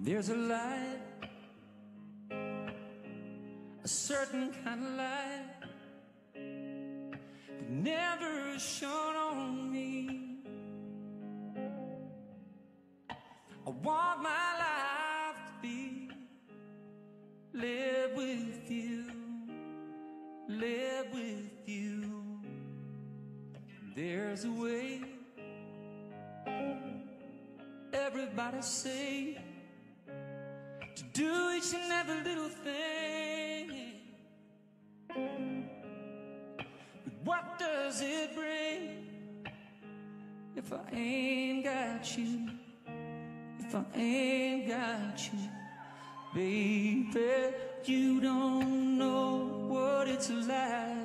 There's a light, a certain kind of light that never shone on me. I want my life to be live with you, live with you. There's a way, everybody say, to do each and every little thing. But what does it bring if I ain't got you? If I ain't got you, baby, you don't know what it's like.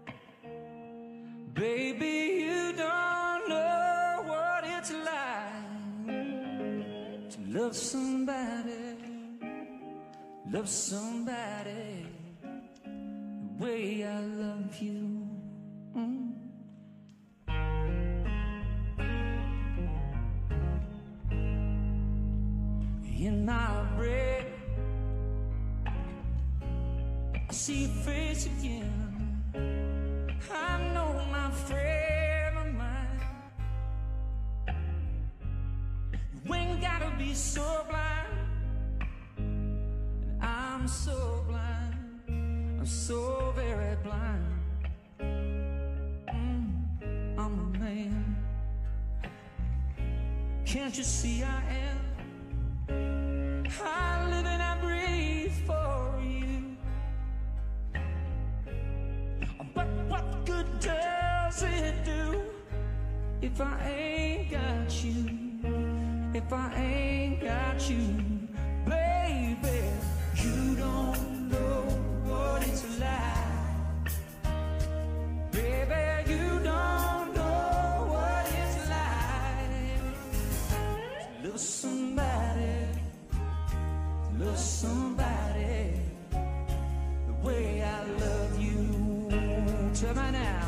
Baby, you don't know what it's like to love somebody, love somebody the way I love you. In my breath, I see your face again. I know my friend of mine. You ain't gotta be so blind, and I'm so blind. I'm so very blind. I'm a man. Can't you see I am? I live and I breathe for you. But what good does it do if I ain't got you? If I ain't got you, baby, you don't know what it's like. Baby, you don't know what it's like to love somebody, love somebody the way I love you. Tell me now.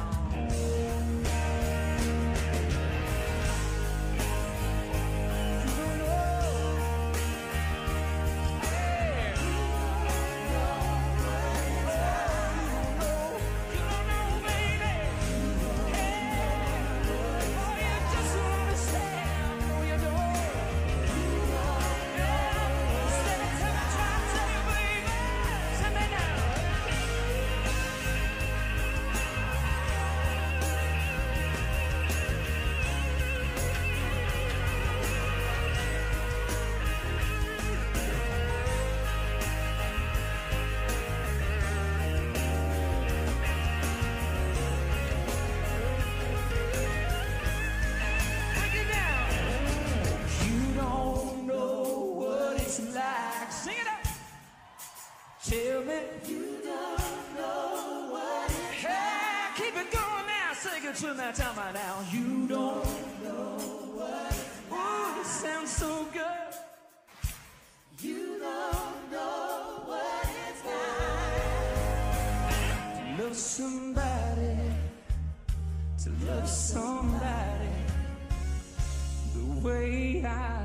Tell me you don't know what it's like. Hey, keep it going now. Sing it to me, tell me now. You don't know what it's like. Ooh, it sounds so good. You don't know what it's like to love somebody, to love somebody the way I